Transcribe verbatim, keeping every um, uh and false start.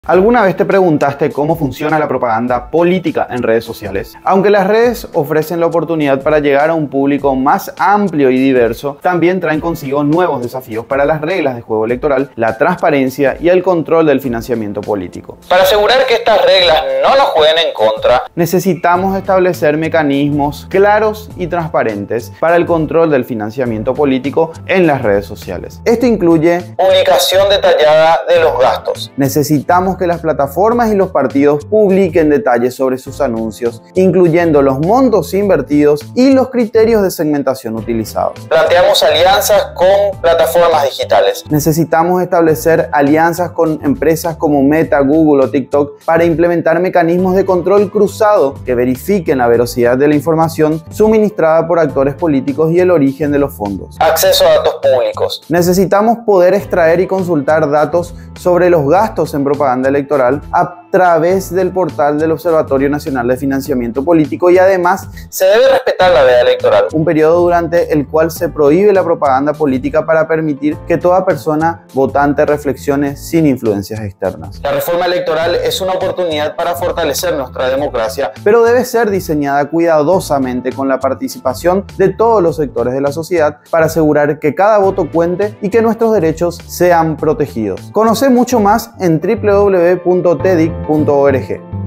¿Alguna vez te preguntaste cómo funciona la propaganda política en redes sociales? Aunque las redes ofrecen la oportunidad para llegar a un público más amplio y diverso, también traen consigo nuevos desafíos para las reglas de juego electoral, la transparencia y el control del financiamiento político. Para asegurar que estas reglas no nos jueguen en contra, necesitamos establecer mecanismos claros y transparentes para el control del financiamiento político en las redes sociales. Esto incluye publicación detallada de los gastos. Necesitamos que las plataformas y los partidos publiquen detalles sobre sus anuncios, incluyendo los montos invertidos y los criterios de segmentación utilizados. Planteamos alianzas con plataformas digitales. Necesitamos establecer alianzas con empresas como Meta, Google o TikTok para implementar mecanismos de control cruzado que verifiquen la veracidad de la información suministrada por actores políticos y el origen de los fondos. Acceso a datos públicos. Necesitamos poder extraer y consultar datos sobre los gastos en propaganda electoral a través del portal del Observatorio Nacional de Financiamiento Político y además se debe respetar la veda electoral, un periodo durante el cual se prohíbe la propaganda política para permitir que toda persona votante reflexione sin influencias externas. La reforma electoral es una oportunidad para fortalecer nuestra democracia, pero debe ser diseñada cuidadosamente con la participación de todos los sectores de la sociedad para asegurar que cada voto cuente y que nuestros derechos sean protegidos. Conoce mucho más en w w w punto tedic punto org.